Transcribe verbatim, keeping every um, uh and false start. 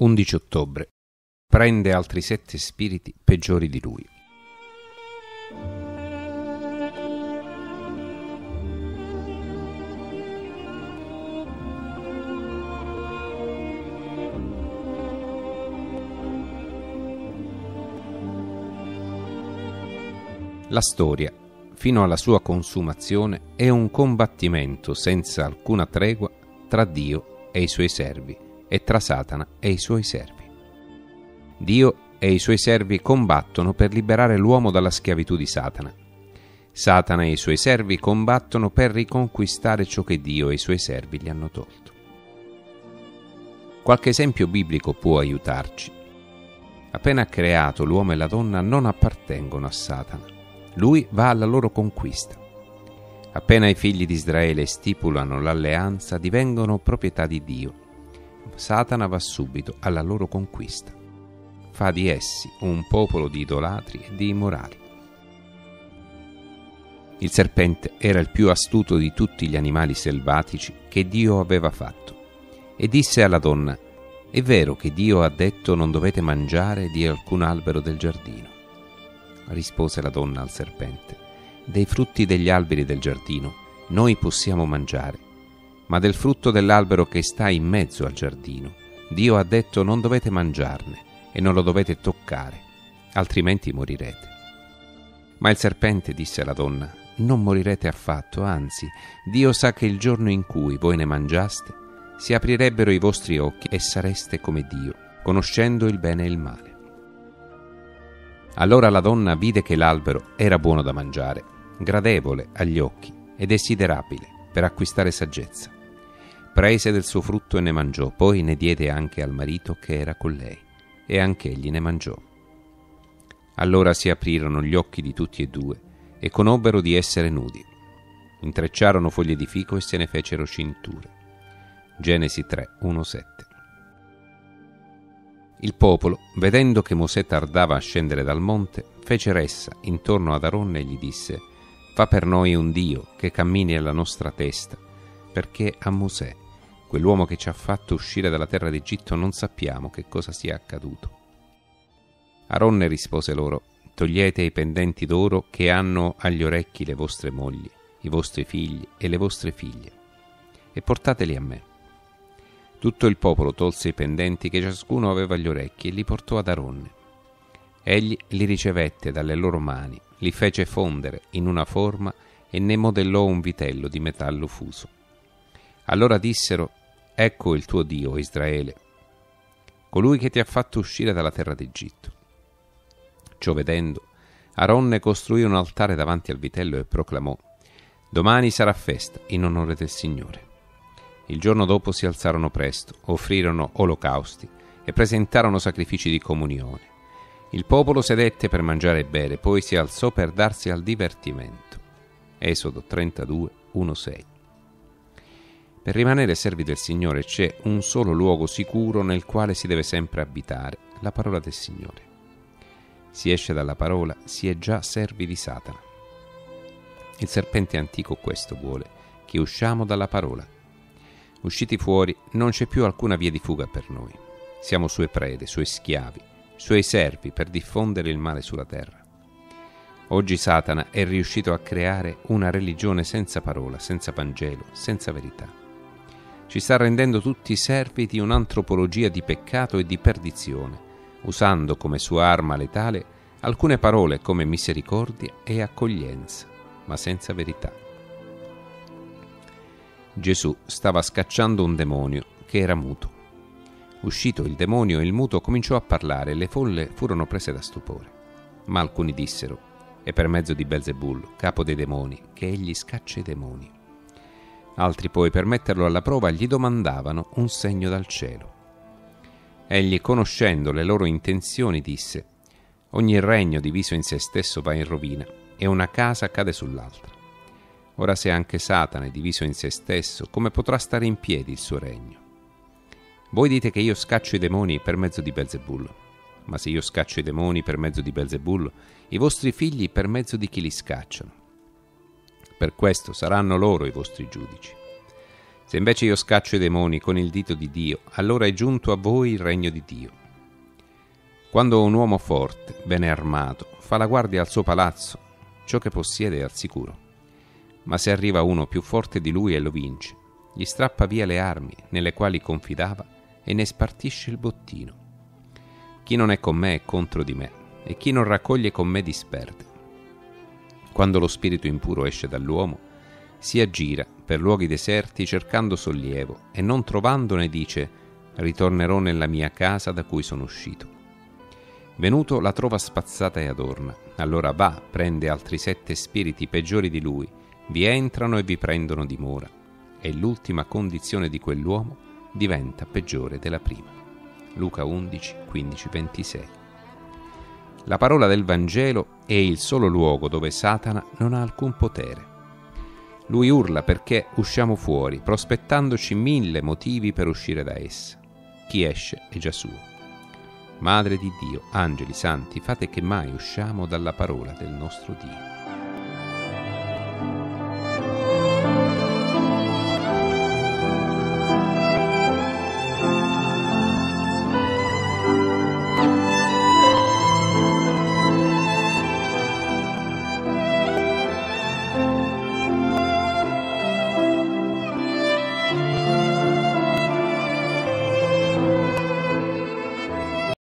undici ottobre. Prende altri sette spiriti peggiori di lui. La storia, fino alla sua consumazione, è un combattimento senza alcuna tregua tra Dio e i suoi servi e tra Satana e i suoi servi. Dio e i suoi servi combattono per liberare l'uomo dalla schiavitù di Satana. Satana e i suoi servi combattono per riconquistare ciò che Dio e i suoi servi gli hanno tolto. Qualche esempio biblico può aiutarci. Appena creato, l'uomo e la donna non appartengono a Satana. Lui va alla loro conquista. Appena i figli di Israele stipulano l'alleanza, divengono proprietà di Dio. Satana va subito alla loro conquista. Fa di essi un popolo di idolatri e di immorali. Il serpente era il più astuto di tutti gli animali selvatici che Dio aveva fatto e disse alla donna: «È vero che Dio ha detto non dovete mangiare di alcun albero del giardino?» Rispose la donna al serpente: «Dei frutti degli alberi del giardino noi possiamo mangiare, ma del frutto dell'albero che sta in mezzo al giardino Dio ha detto non dovete mangiarne e non lo dovete toccare, altrimenti morirete». Ma il serpente disse alla donna: «Non morirete affatto, anzi, Dio sa che il giorno in cui voi ne mangiaste, si aprirebbero i vostri occhi e sareste come Dio, conoscendo il bene e il male». Allora la donna vide che l'albero era buono da mangiare, gradevole agli occhi e desiderabile per acquistare saggezza. Prese del suo frutto e ne mangiò, poi ne diede anche al marito che era con lei, e anch'egli ne mangiò. Allora si aprirono gli occhi di tutti e due e conobbero di essere nudi. Intrecciarono foglie di fico e se ne fecero cinture. Genesi tre, uno sette. Il popolo, vedendo che Mosè tardava a scendere dal monte, fece ressa intorno ad Aronne e gli disse: «Fa per noi un Dio che cammini alla nostra testa, perché a Mosè, quell'uomo che ci ha fatto uscire dalla terra d'Egitto, non sappiamo che cosa sia accaduto». Aronne rispose loro: «Togliete i pendenti d'oro che hanno agli orecchi le vostre mogli, i vostri figli e le vostre figlie, e portateli a me». Tutto il popolo tolse i pendenti che ciascuno aveva agli orecchi e li portò ad Aronne. Egli li ricevette dalle loro mani, li fece fondere in una forma e ne modellò un vitello di metallo fuso. Allora dissero: «Ecco il tuo Dio, Israele, colui che ti ha fatto uscire dalla terra d'Egitto». Ciò vedendo, Aronne costruì un altare davanti al vitello e proclamò: «Domani sarà festa in onore del Signore». Il giorno dopo si alzarono presto, offrirono olocausti e presentarono sacrifici di comunione. Il popolo sedette per mangiare e bere, poi si alzò per darsi al divertimento. Esodo trentadue, uno sei. Per rimanere servi del Signore c'è un solo luogo sicuro nel quale si deve sempre abitare: la parola del Signore. Si esce dalla parola, si è già servi di Satana. Il serpente antico questo vuole, che usciamo dalla parola. Usciti fuori, non c'è più alcuna via di fuga per noi. Siamo sue prede, suoi schiavi, suoi servi per diffondere il male sulla terra. Oggi Satana è riuscito a creare una religione senza parola, senza Vangelo, senza verità. Ci sta rendendo tutti servi di un'antropologia di peccato e di perdizione, usando come sua arma letale alcune parole come misericordia e accoglienza, ma senza verità. Gesù stava scacciando un demonio che era muto. Uscito il demonio, il muto cominciò a parlare e le folle furono prese da stupore. Ma alcuni dissero: «È per mezzo di Belzebul, capo dei demoni, che egli scaccia i demoni». Altri poi, per metterlo alla prova, gli domandavano un segno dal cielo. Egli, conoscendo le loro intenzioni, disse: «Ogni regno diviso in se stesso va in rovina e una casa cade sull'altra. Ora se anche Satana è diviso in se stesso, come potrà stare in piedi il suo regno? Voi dite che io scaccio i demoni per mezzo di Belzebul, ma se io scaccio i demoni per mezzo di Belzebul, i vostri figli per mezzo di chi li scacciano. Per questo saranno loro i vostri giudici. Se invece io scaccio i demoni con il dito di Dio, allora è giunto a voi il regno di Dio. Quando un uomo forte, bene armato, fa la guardia al suo palazzo, ciò che possiede è al sicuro. Ma se arriva uno più forte di lui e lo vince, gli strappa via le armi nelle quali confidava e ne spartisce il bottino. Chi non è con me è contro di me, e chi non raccoglie con me disperde. Quando lo spirito impuro esce dall'uomo, si aggira per luoghi deserti cercando sollievo e non trovandone dice: ritornerò nella mia casa da cui sono uscito. Venuto la trova spazzata e adorna, allora va, prende altri sette spiriti peggiori di lui, vi entrano e vi prendono dimora, e l'ultima condizione di quell'uomo diventa peggiore della prima. Luca undici, quindici, ventisei. La parola del Vangelo è il solo luogo dove Satana non ha alcun potere. Lui urla perché usciamo fuori, prospettandoci mille motivi per uscire da essa. Chi esce è già suo. Madre di Dio, angeli santi, fate che mai usciamo dalla parola del nostro Dio.